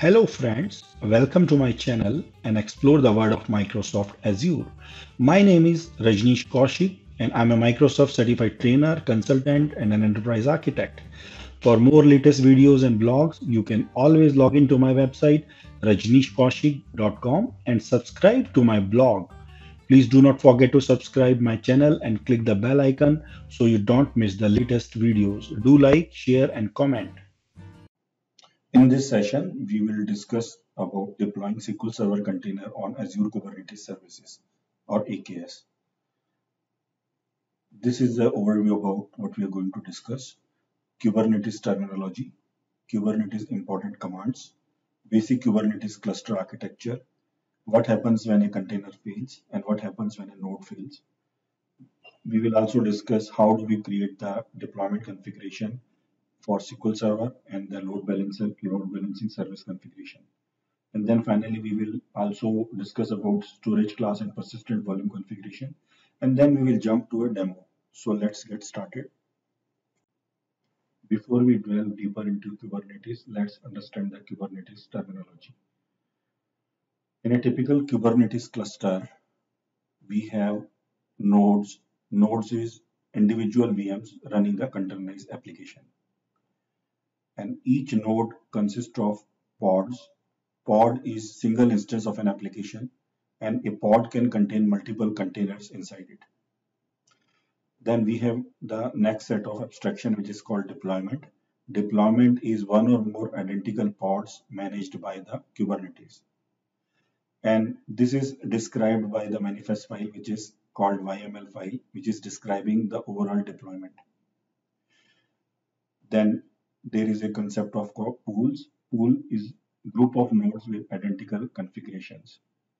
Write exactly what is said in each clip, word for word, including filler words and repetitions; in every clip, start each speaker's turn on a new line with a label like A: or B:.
A: Hello friends, welcome to my channel and explore the world of Microsoft Azure. My name is Rajneesh Kaushik and I'm a Microsoft certified trainer, consultant and an enterprise architect. For more latest videos and blogs, you can always log into my website rajneesh kaushik dot com and subscribe to my blog. Please do not forget to subscribe my channel and click the bell icon so you don't miss the latest videos. Do like, share and comment. In this session, we will discuss about deploying S Q L Server container on Azure Kubernetes Services or A K S. This is the overview about what we are going to discuss. Kubernetes terminology, Kubernetes important commands, basic Kubernetes cluster architecture, what happens when a container fails and what happens when a node fails. We will also discuss how do we create the deployment configuration for S Q L Server and the load balancer, load balancing service configuration. And then finally, we will also discuss about storage class and persistent volume configuration. And then we will jump to a demo. So let's get started. Before we delve deeper into Kubernetes, let's understand the Kubernetes terminology. In a typical Kubernetes cluster, we have nodes. Nodes is individual V Ms running a containerized application. And each node consists of pods. Pod is single instance of an application, and a pod can contain multiple containers inside it. Then we have the next set of abstraction, which is called deployment. Deployment is one or more identical pods managed by the Kubernetes. And this is described by the manifest file, which is called Y M L file, which is describing the overall deployment. Then there is a concept of pools. Pool is group of nodes with identical configurations.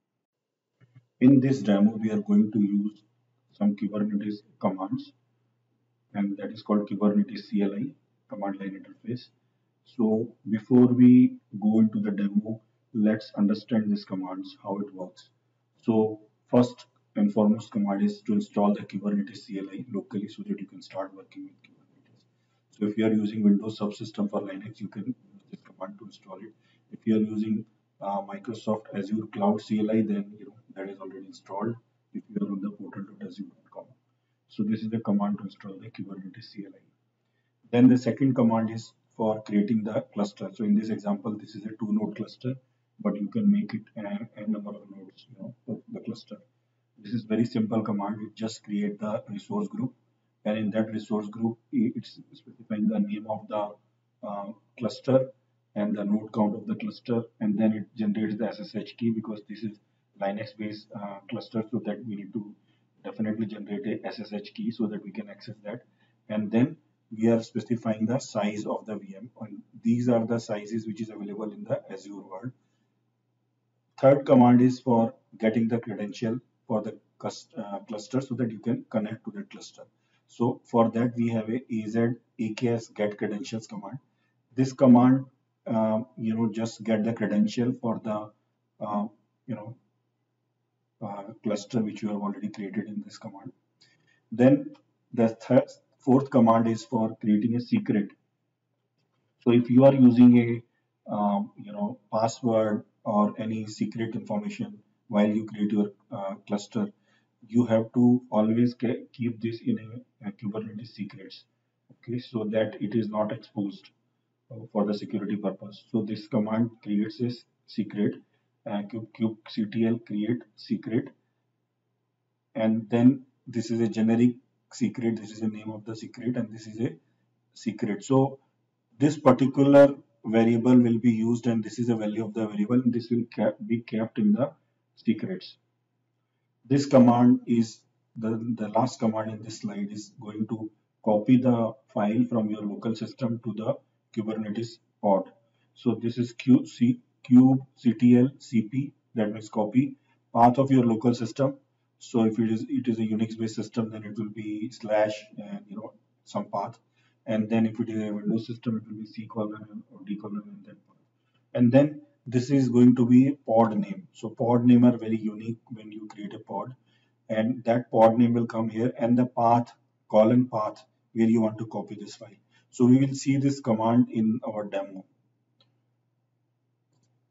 A: In this demo, we are going to use some Kubernetes commands, and that is called Kubernetes C L I, command line interface. So before we go into the demo, let's understand these commands, how it works. So first and foremost command is to install the Kubernetes C L I locally so that you can start working with Kubernetes. So if you are using Windows subsystem for Linux, you can use this command to install it. If you are using uh, Microsoft Azure Cloud C L I, then you know that is already installed if you are on the portal dot azure dot com. So this is the command to install the Kubernetes C L I. Then the second command is for creating the cluster. So in this example, this is a two node cluster, but you can make it a, a number of nodes, you know, of the cluster. This is very simple command. You just create the resource group, and in that resource group, it's specifying the name of the uh, cluster and the node count of the cluster, and then it generates the S S H key because this is Linux based uh, cluster, so that we need to definitely generate a S S H key so that we can access that. And then we are specifying the size of the V M, and these are the sizes which is available in the Azure world. Third command is for getting the credential for the uh, cluster so that you can connect to the cluster. So for that we have a az aks get credentials command. This command uh, you know just get the credential for the uh, you know uh, cluster which you have already created in this command. Then the third, fourth command is for creating a secret. So if you are using a um, you know password or any secret information while you create your uh, cluster, you have to always keep this in a, a Kubernetes secrets, okay, so that it is not exposed uh, for the security purpose. So this command creates a secret, uh, kubectl create secret, and then this is a generic secret. This is the name of the secret, and this is a secret. So this particular variable will be used, and this is the value of the variable, and this will be kept in the secrets. This command is the, the last command in this slide is going to copy the file from your local system to the Kubernetes pod. So this is Q C kubectl cp, that means copy path of your local system. So if it is it is a Unix based system, then it will be slash and you know some path. And then if it is a Windows system, it will be C colon or D colon and then path. And then this is going to be pod name. So pod name are very unique when you create a pod, and that pod name will come here, and the path colon path where you want to copy this file. So we will see this command in our demo.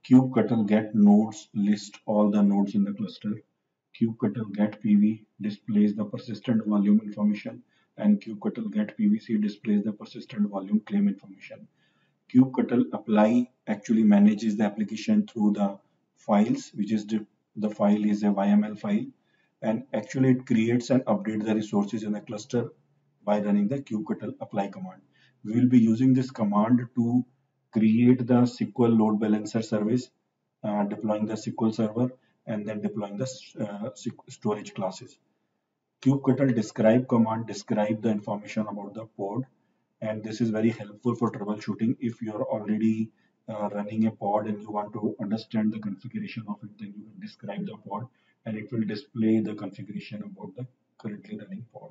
A: kubectl get nodes list all the nodes in the cluster. Kubectl get P V displays the persistent volume information, and kubectl get P V C displays the persistent volume claim information. Kubectl apply actually manages the application through the files, which is the, the file is a Y M L file, and actually it creates and updates the resources in the cluster by running the kubectl apply command. We will be using this command to create the S Q L load balancer service, uh, deploying the S Q L server, and then deploying the uh, storage classes. Kubectl describe command describe the information about the pod, and this is very helpful for troubleshooting. If you're already uh, running a pod and you want to understand the configuration of it, then you can describe the pod and it will display the configuration about the currently running pod.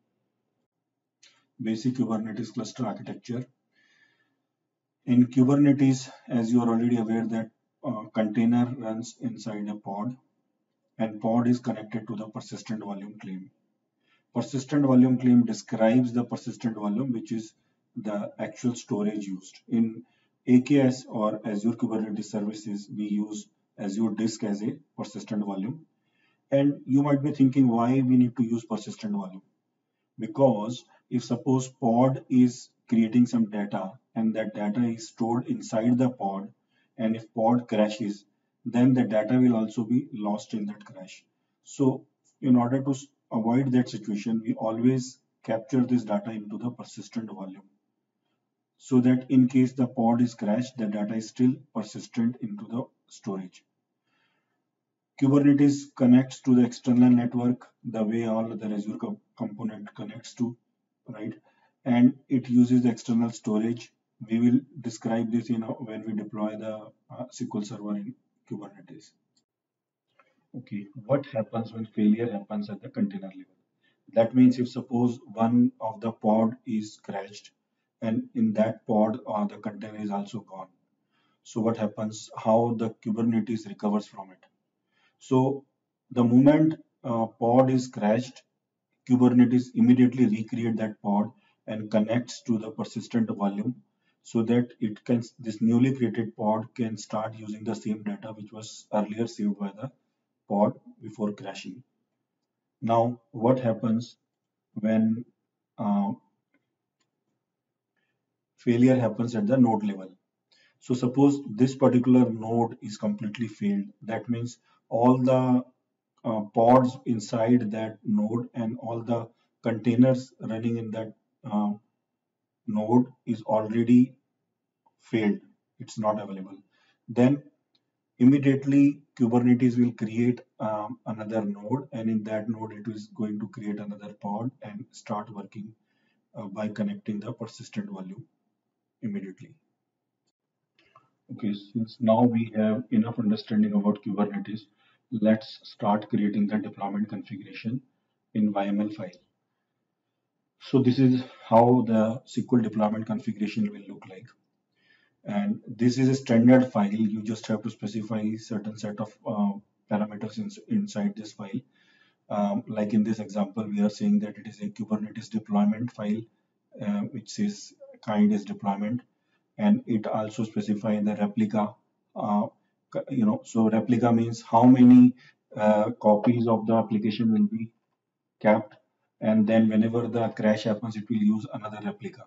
A: Basic Kubernetes cluster architecture. In Kubernetes, as you are already aware that uh, container runs inside a pod, and pod is connected to the persistent volume claim. Persistent volume claim describes the persistent volume, which is the actual storage used. In A K S or Azure Kubernetes Services, we use Azure Disk as a persistent volume. And you might be thinking why we need to use persistent volume. Because if suppose pod is creating some data and that data is stored inside the pod, and if pod crashes, then the data will also be lost in that crash. So in order to avoid that situation, we always capture this data into the persistent volume, so that in case the pod is crashed, the data is still persistent into the storage. Kubernetes connects to the external network the way all the Azure co component connects to, right? And it uses the external storage. We will describe this, you know, when we deploy the uh, S Q L server in Kubernetes. Okay, what happens when failure happens at the container level? That means if suppose one of the pod is crashed, and in that pod uh, the container is also gone. So what happens? How the Kubernetes recovers from it? So the moment uh, pod is crashed, Kubernetes immediately recreate that pod and connects to the persistent volume, so that it can this newly created pod can start using the same data which was earlier saved by the pod before crashing. Now, what happens when uh, failure happens at the node level? So suppose this particular node is completely failed. That means all the uh, pods inside that node and all the containers running in that uh, node is already failed. It's not available. Then immediately Kubernetes will create um, another node, and in that node it is going to create another pod and start working uh, by connecting the persistent volume immediately. Okay, since now we have enough understanding about Kubernetes, let's start creating the deployment configuration in Y M L file. So this is how the S Q L deployment configuration will look like. And this is a standard file. You just have to specify certain set of uh, parameters in, inside this file. Um, like in this example, we are saying that it is a Kubernetes deployment file, uh, which says kind is deployment, and it also specify the replica. Uh, you know, so replica means how many uh, copies of the application will be kept, and then whenever the crash happens, it will use another replica.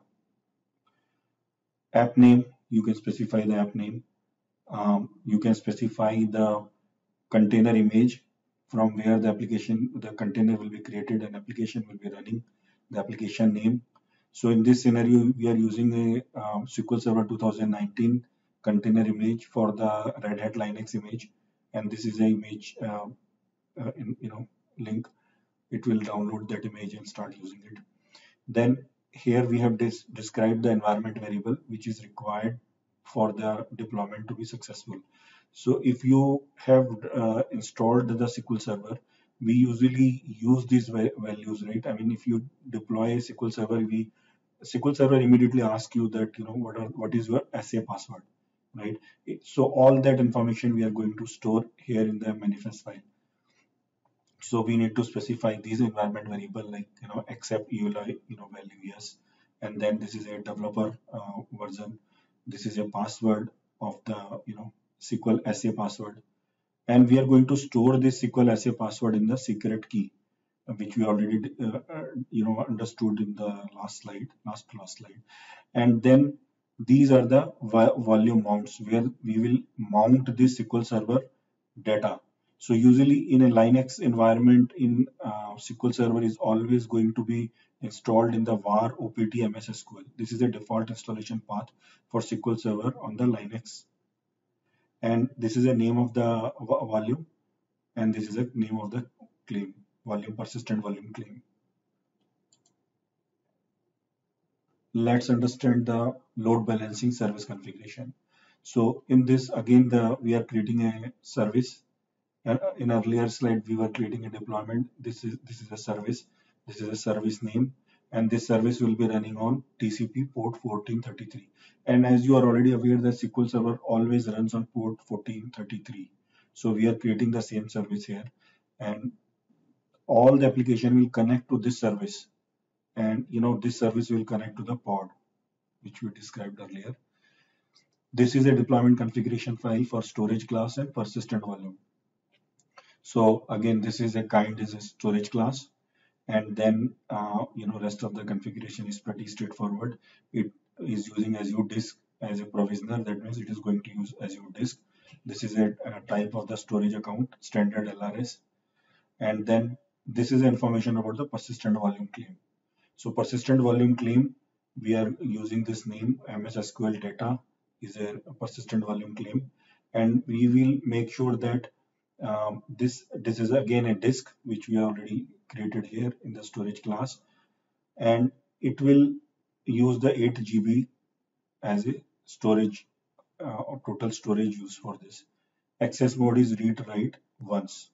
A: App name, you can specify the app name. Um, you can specify the container image from where the application, the container will be created and application will be running, the application name. So in this scenario, we are using a um, S Q L Server two thousand nineteen container image for the Red Hat Linux image, and this is a image, uh, uh, in, you know, link. It will download that image and start using it. Then here we have des described the environment variable which is required for the deployment to be successful. So if you have uh, installed the S Q L Server, we usually use these values, right? I mean, if you deploy a S Q L Server, we S Q L Server immediately asks you that, you know, what are what is your S A password, right? So all that information we are going to store here in the manifest file. So we need to specify these environment variable, like, you know, accept E U L, you know, value yes, and then this is a developer uh, version. This is a password of the, you know, S Q L S A password, and we are going to store this S Q L S A password in the secret key, uh, which we already uh, uh, you know understood in the last slide, last last slide. And then these are the volume mounts where we will mount this S Q L Server data. So usually in a Linux environment, in uh, S Q L Server is always going to be installed in the var opt ms S Q L. This is the default installation path for S Q L Server on the Linux, and this is the name of the volume, and this is the name of the claim, volume persistent volume claim. Let's understand the load balancing service configuration. So in this, again, the we are creating a service. Uh, in earlier slide, we were creating a deployment. This is this is a service. This is a service name, and this service will be running on T C P port fourteen thirty-three. And as you are already aware, the S Q L Server always runs on port fourteen thirty-three. So we are creating the same service here, and all the application will connect to this service, and you know this service will connect to the pod, which we described earlier. This is a deployment configuration file for storage class and persistent volume. So again, this is a kind is a storage class, and then uh, you know rest of the configuration is pretty straightforward. It is using Azure Disk as a provisioner. That means it is going to use Azure Disk. This is a, a type of the storage account, standard L R S, and then this is information about the persistent volume claim. So persistent volume claim, we are using this name M S S Q L data is a persistent volume claim, and we will make sure that um, this this is again a disk which we already created here in the storage class, and it will use the eight G B as a storage uh, or total storage use for this. Access mode is read write once.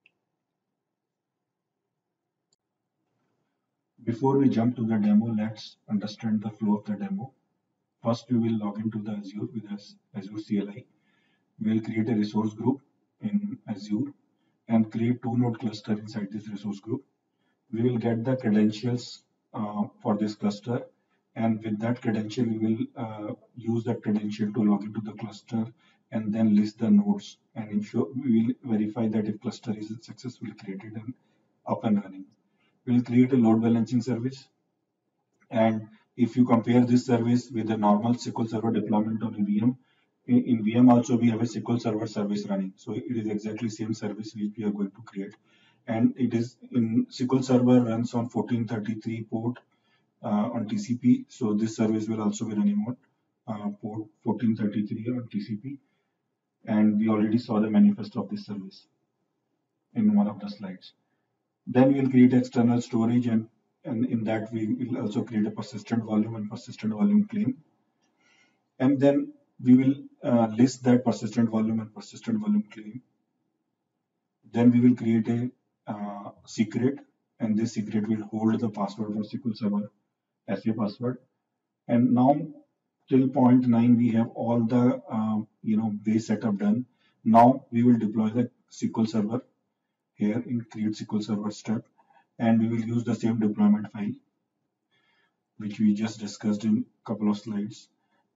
A: Before we jump to the demo, let's understand the flow of the demo. First, we will log into the Azure with us, Azure C L I. We will create a resource group in Azure and create two node cluster inside this resource group. We will get the credentials uh, for this cluster, and with that credential, we will uh, use that credential to log into the cluster and then list the nodes and ensure we will verify that if cluster is successfully created and up and running. We will create a load balancing service, and if you compare this service with a normal S Q L Server deployment on a V M, in, in V M also we have a S Q L Server service running. So it is exactly same service which we are going to create. And it is in S Q L Server runs on fourteen thirty-three port uh, on T C P. So this service will also be running on uh, port fourteen thirty-three on T C P. And we already saw the manifest of this service in one of the slides. Then we'll create external storage, and, and in that we will also create a persistent volume and persistent volume claim. And then we will uh, list that persistent volume and persistent volume claim. Then we will create a uh, secret, and this secret will hold the password for S Q L Server S A password. And now till point nine we have all the uh, you know base setup done. Now we will deploy the S Q L Server here in create S Q L Server step, and we will use the same deployment file which we just discussed in a couple of slides.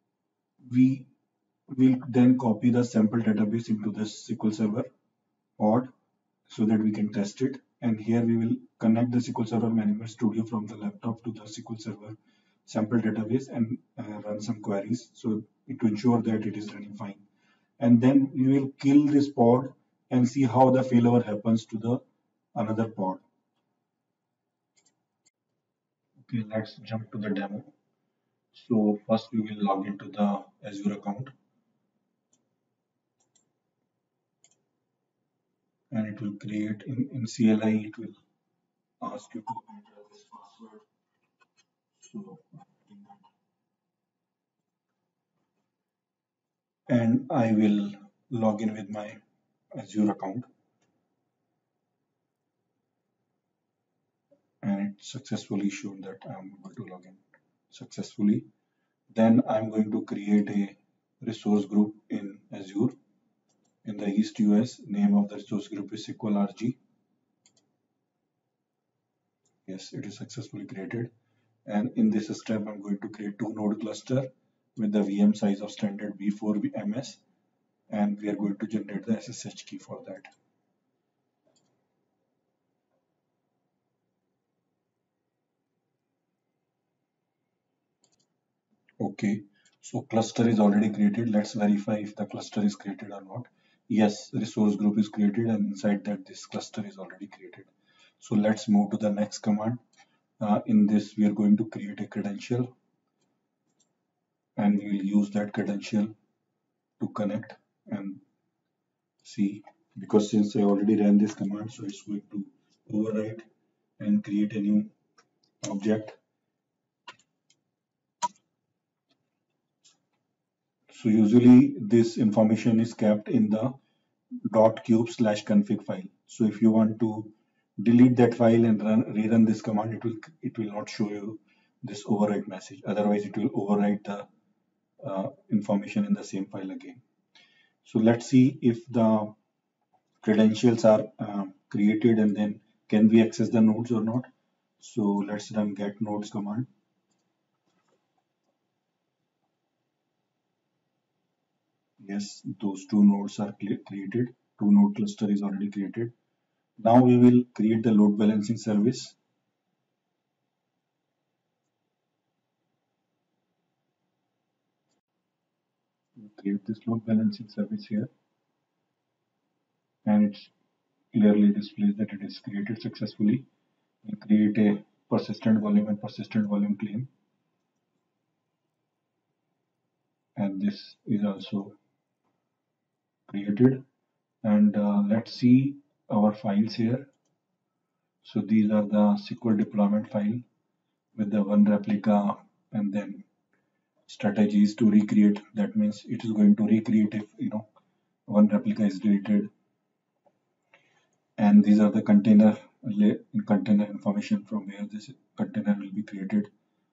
A: We will then copy the sample database into the S Q L Server pod so that we can test it. And here we will connect the S Q L Server Management Studio from the laptop to the S Q L Server sample database and uh, run some queries so to ensure that it is running fine. And then we will kill this pod and see how the failover happens to the another pod. Okay, let's jump to the demo. So first we will log into the Azure account, and it will create in, in C L I, it will ask you to enter this password. So, and I will log in with my Azure account, and it successfully shown that I'm able to log in successfully. Then I'm going to create a resource group in Azure. In the East U S, name of the resource group is S Q L R G. Yes, it is successfully created. And in this step, I'm going to create two node cluster with the V M size of standard V four M S and we are going to generate the S S H key for that. Okay, so cluster is already created. Let's verify if the cluster is created or not. Yes, resource group is created, and inside that this cluster is already created. So let's move to the next command. Uh, in this, we are going to create a credential, and we will use that credential to connect and see, because since I already ran this command, so it's going to overwrite and create a new object. So usually this information is kept in the .cube slash config file. So if you want to delete that file and run rerun this command, it will it will not show you this overwrite message. Otherwise, it will overwrite the uh, information in the same file again. So let's see if the credentials are uh, created and then can we access the nodes or not. So let's run get nodes command. Yes, those two nodes are created. Two node cluster is already created. Now we will create the load balancing service. We'll create this load balancing service here, and it clearly displays that it is created successfully. We create a persistent volume and persistent volume claim, and this is also created. And uh, let's see our files here. So these are the S Q L deployment file with the one replica and then strategies to recreate. That means it is going to recreate if you know one replica is deleted. And these are the container container information from where this container will be created.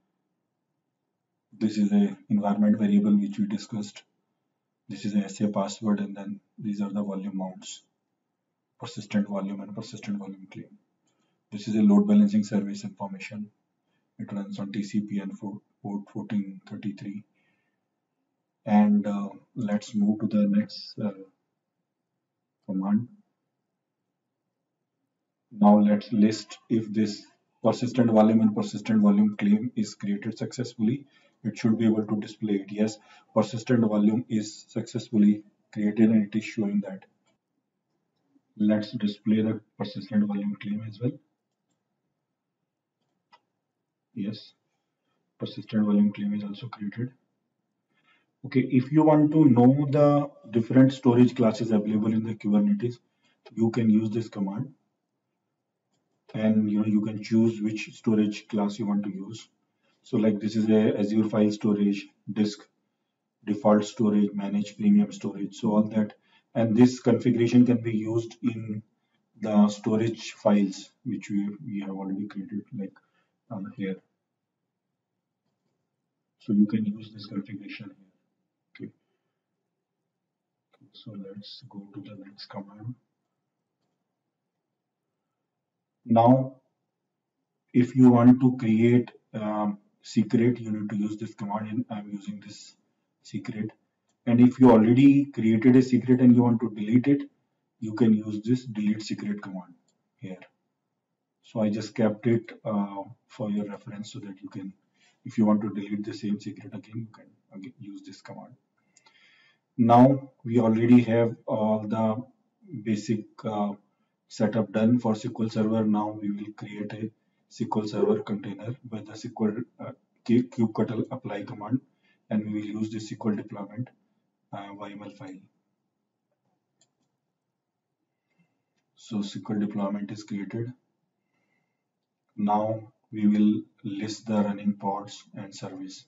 A: This is a environment variable which we discussed. This is a S A password, and then these are the volume mounts, persistent volume and persistent volume claim. This is a load balancing service information. It runs on T C P and port fourteen thirty-three. And uh, let's move to the next uh, command. Now let's list if this persistent volume and persistent volume claim is created successfully. It should be able to display it. Yes, persistent volume is successfully created and it is showing that. Let's display the persistent volume claim as well. Yes, persistent volume claim is also created. Okay, if you want to know the different storage classes available in the Kubernetes, you can use this command, and you know you can choose which storage class you want to use. So like this is a Azure file storage, disk, default storage, manage premium storage, so all that. And this configuration can be used in the storage files which we, we have already created, like um, here. So you can use this configuration here. Okay. So let's go to the next command. Now, if you want to create um, secret, you need to use this command, and I'm using this secret. And if you already created a secret and you want to delete it, you can use this delete secret command here. So I just kept it uh, for your reference so that you can, if you want to delete the same secret again, you can again use this command. Now we already have all the basic uh, setup done for S Q L Server. Now we will create a S Q L Server container with the S Q L uh, kubectl apply command, and we will use the S Q L deployment uh, Y M L file. So S Q L deployment is created. Now we will list the running pods and service.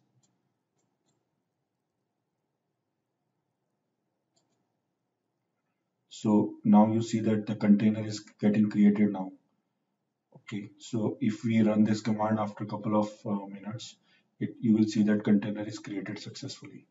A: So now you see that the container is getting created now. Okay, so if we run this command after a couple of uh, minutes, it, you will see that container is created successfully.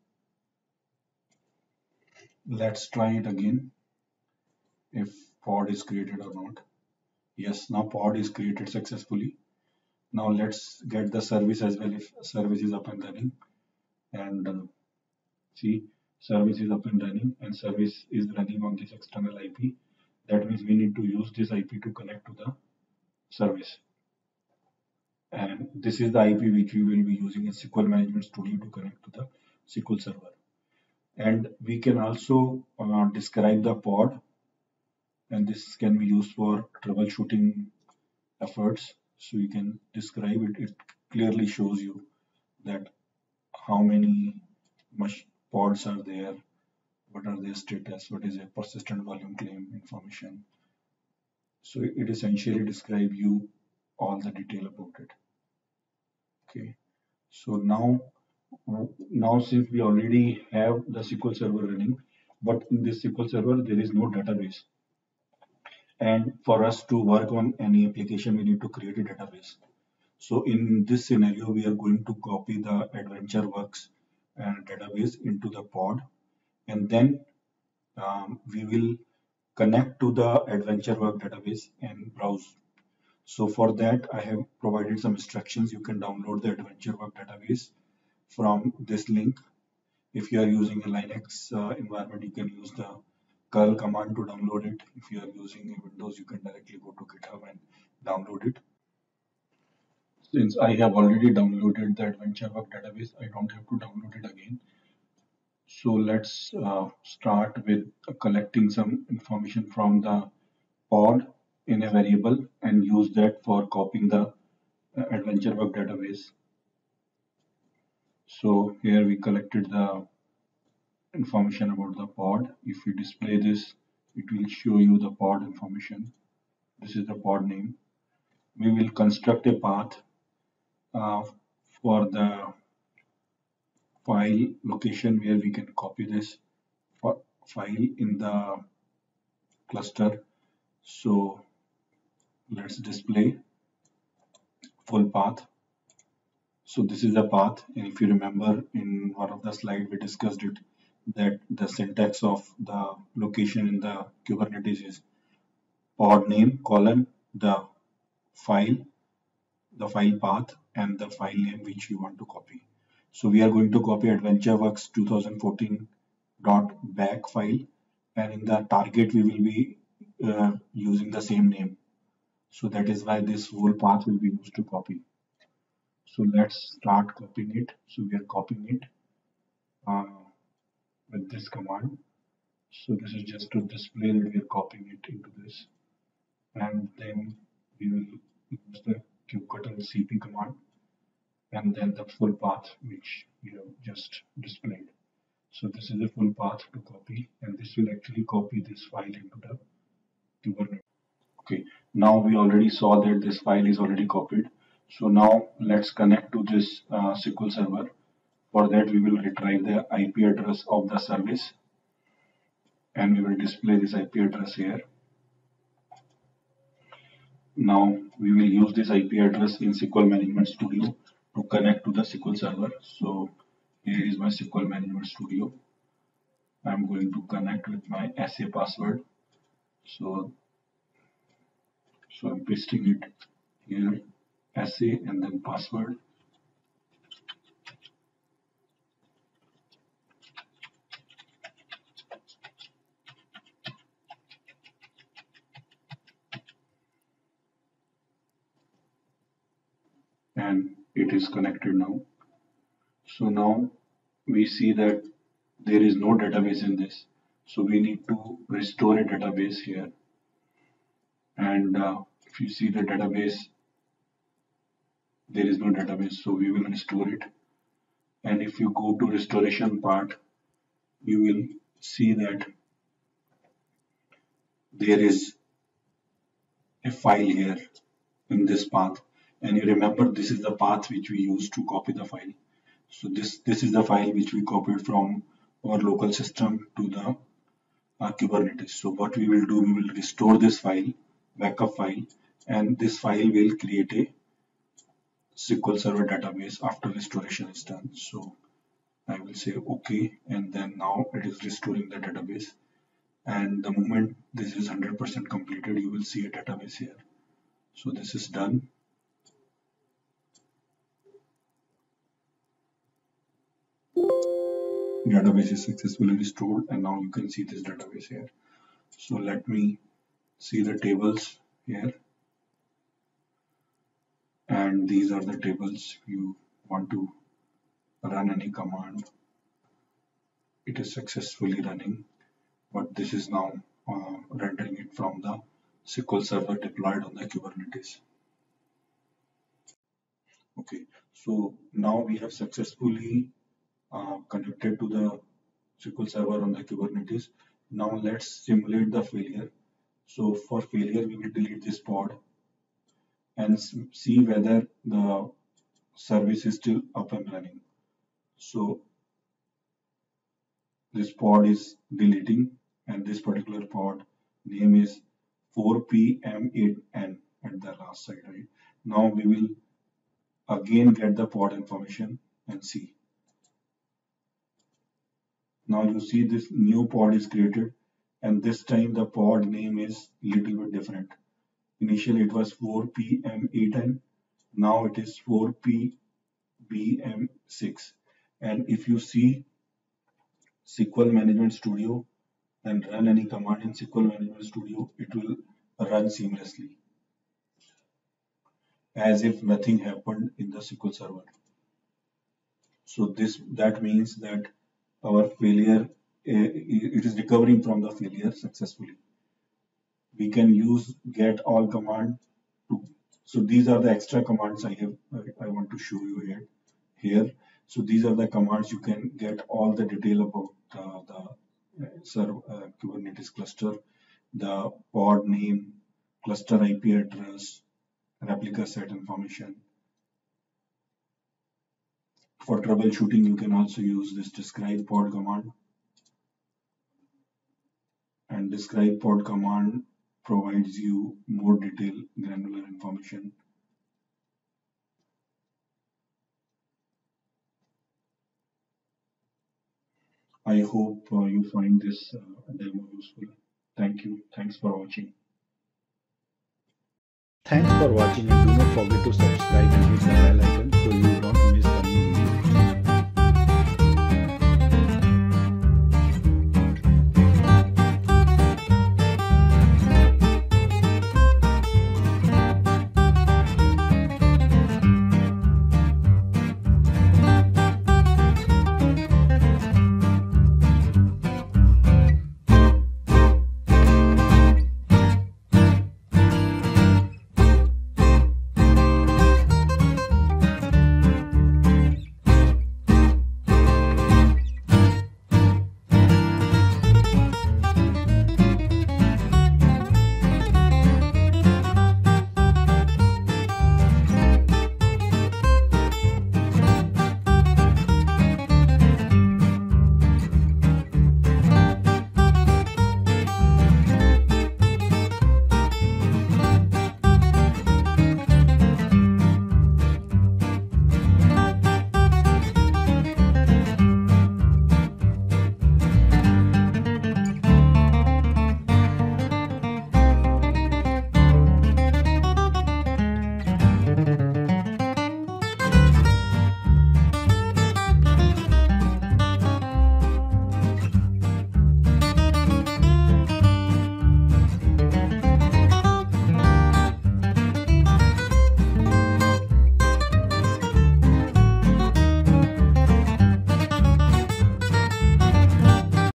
A: Let's try it again if pod is created or not. Yes, now pod is created successfully. Now let's get the service as well if service is up and running. And uh, see, service is up and running, and service is running on this external I P. That means we need to use this I P to connect to the service. And this is the I P which we will be using in S Q L Management Studio to connect to the S Q L Server. And we can also uh, describe the pod, and this can be used for troubleshooting efforts. So you can describe it. It clearly shows you that how many much pods are there, what are their status, what is a persistent volume claim information. So it essentially describe you all the detail about it. Okay. So now, now since we already have the S Q L Server running, but in this S Q L Server there is no database. And for us to work on any application, we need to create a database. So in this scenario, we are going to copy the AdventureWorks and database into the pod, and then um, we will connect to the AdventureWorks database and browse. So for that, I have provided some instructions. You can download the AdventureWorks database from this link. If you are using a Linux uh, environment, you can use the curl command to download it. If you are using a Windows, you can directly go to GitHub and download it. Since I have already downloaded the AdventureWorks database, I don't have to download it again. So let's uh, start with uh, collecting some information from the pod in a variable and use that for copying the uh, AdventureWorks database. So here we collected the information about the pod. If we display this, it will show you the pod information. This is the pod name. We will construct a path uh, for the file location where we can copy this file in the cluster. So let's display full path. So this is the path, and if you remember in one of the slides we discussed it, that the syntax of the location in the Kubernetes is pod name colon the file, the file path, and the file name which you want to copy. So we are going to copy AdventureWorks twenty fourteen dot back file, and in the target we will be uh, using the same name. So that is why this whole path will be used to copy. So let's start copying it. So we are copying it uh, with this command. So this is just to display that we are copying it into this, and then we will use the kubectl cp command, and then the full path which we have just displayed. So this is the full path to copy, and this will actually copy this file into the Kubernetes. Okay, now we already saw that this file is already copied. So now let's connect to this uh, S Q L Server. For that, we will retrieve the I P address of the service, and we will display this I P address here. Now we will use this I P address in S Q L Management Studio to connect to the S Q L Server. So here is my S Q L Management Studio. I'm going to connect with my S A password. So, so I'm pasting it here, S A and then password. And it is connected now. So now we see that there is no database in this. So we need to restore a database here. And uh, if you see the database, there is no database. So we will restore it. And if you go to restoration part, you will see that there is a file here in this path. And you remember this is the path which we used to copy the file. So this, this is the file which we copied from our local system to the uh, Kubernetes. So what we will do, we will restore this file, backup file, and this file will create a S Q L Server database after restoration is done. So I will say OK, and then now it is restoring the database. And the moment this is one hundred percent completed, you will see a database here. So this is done. database is successfully restored, and now you can see this database here. So let me see the tables here, and these are the tables. You want to run any command, it is successfully running, but this is now uh, rendering it from the S Q L Server deployed on the Kubernetes. Okay, so now we have successfully uh, connected to the S Q L Server on the Kubernetes. Now let's simulate the failure. So for failure, we will delete this pod and see whether the service is still up and running. So this pod is deleting, and this particular pod name is four P M eight N at the last side, right? Now we will again get the pod information and see. Now you see this new pod is created, and this time the pod name is little bit different. Initially it was four P M eight N, now it is four P B M six. And if you see S Q L Management Studio and run any command in S Q L Management Studio, it will run seamlessly as if nothing happened in the S Q L Server. So this that means that our failure, it is recovering from the failure successfully. We can use get all command to, so these are the extra commands I have I, I want to show you here here so these are the commands you can get all the detail about uh, the uh, server uh, Kubernetes cluster, the pod name, cluster I P address, replica set information. For troubleshooting, you can also use this describe pod command, and describe pod command provides you more detailed granular information. I hope uh, you find this uh, demo useful. Thank you. Thanks for watching.
B: Thanks for watching, and do not forget to subscribe and hit the bell icon so you